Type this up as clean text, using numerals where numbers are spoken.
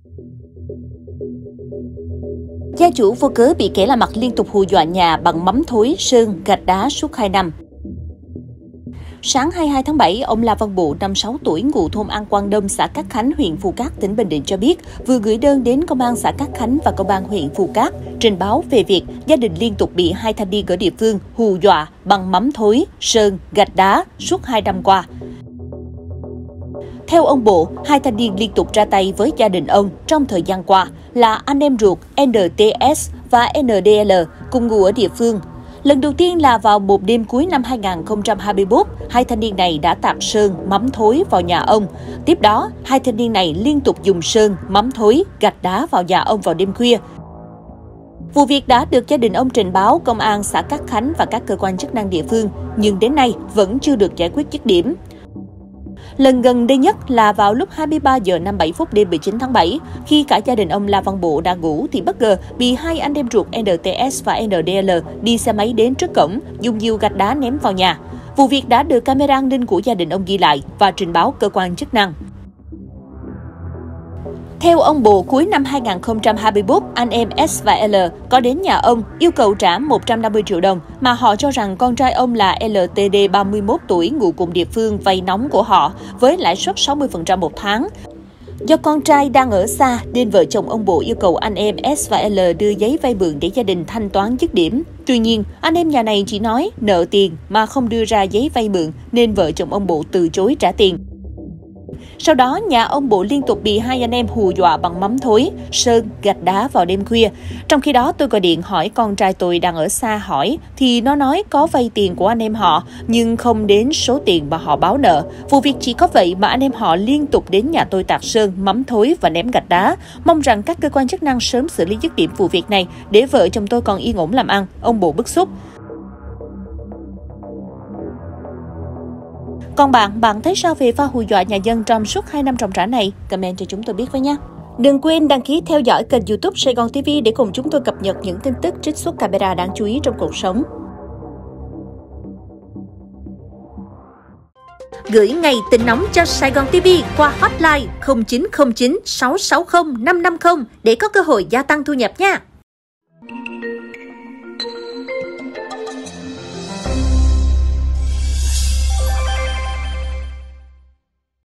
Gia chủ vô cớ bị kẻ lạ mặt liên tục hù dọa nhà bằng mắm thối, sơn, gạch đá suốt 2 năm. Sáng 22 tháng 7, ông La Văn Bộ, 56 tuổi, ngụ thôn An Quang Đông, xã Cát Khánh, huyện Phù Cát, tỉnh Bình Định cho biết, vừa gửi đơn đến công an xã Cát Khánh và công an huyện Phù Cát trình báo về việc gia đình liên tục bị hai thanh niên ở địa phương hù dọa bằng mắm thối, sơn, gạch đá suốt 2 năm qua. Theo ông Bộ, hai thanh niên liên tục ra tay với gia đình ông trong thời gian qua là anh em ruột NTS và NDL cùng ngụ ở địa phương. Lần đầu tiên là vào một đêm cuối năm 2021, hai thanh niên này đã tạt sơn, mắm thối vào nhà ông. Tiếp đó, hai thanh niên này liên tục dùng sơn, mắm thối, gạch đá vào nhà ông vào đêm khuya. Vụ việc đã được gia đình ông trình báo công an xã Cát Khánh và các cơ quan chức năng địa phương, nhưng đến nay vẫn chưa được giải quyết dứt điểm. Lần gần đây nhất là vào lúc 23 giờ 57 phút đêm 19 tháng 7, khi cả gia đình ông La Văn Bộ đang ngủ thì bất ngờ bị hai anh em ruột NTS và NDL đi xe máy đến trước cổng, dùng nhiều gạch đá ném vào nhà. Vụ việc đã được camera an ninh của gia đình ông ghi lại và trình báo cơ quan chức năng. Theo ông Bộ, cuối năm 2021, anh em S và L có đến nhà ông yêu cầu trả 150 triệu đồng mà họ cho rằng con trai ông là LTD 31 tuổi ngụ cùng địa phương vay nóng của họ với lãi suất 60% một tháng. Do con trai đang ở xa nên vợ chồng ông Bộ yêu cầu anh em S và L đưa giấy vay mượn để gia đình thanh toán dứt điểm. Tuy nhiên, anh em nhà này chỉ nói nợ tiền mà không đưa ra giấy vay mượn nên vợ chồng ông Bộ từ chối trả tiền. Sau đó, nhà ông Bộ liên tục bị hai anh em hù dọa bằng mắm thối, sơn, gạch đá vào đêm khuya. Trong khi đó, tôi gọi điện hỏi con trai tôi đang ở xa hỏi, thì nó nói có vay tiền của anh em họ, nhưng không đến số tiền mà họ báo nợ. Vụ việc chỉ có vậy mà anh em họ liên tục đến nhà tôi tạt sơn, mắm thối và ném gạch đá. Mong rằng các cơ quan chức năng sớm xử lý dứt điểm vụ việc này để vợ chồng tôi còn yên ổn làm ăn, ông Bộ bức xúc. Còn bạn thấy sao về pha hù dọa nhà dân trong suốt 2 năm ròng rã này? Comment cho chúng tôi biết với nhé! Đừng quên đăng ký theo dõi kênh YouTube Sài Gòn TV để cùng chúng tôi cập nhật những tin tức trích xuất camera đáng chú ý trong cuộc sống. Gửi ngay tin nóng cho Sài Gòn TV qua hotline 0909 660 550 để có cơ hội gia tăng thu nhập nha!